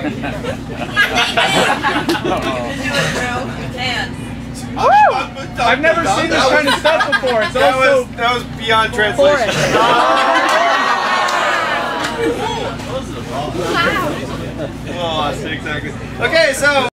I've never seen this kind of stuff before. It's that was beyond translation. Oh, 6 seconds. Okay, so.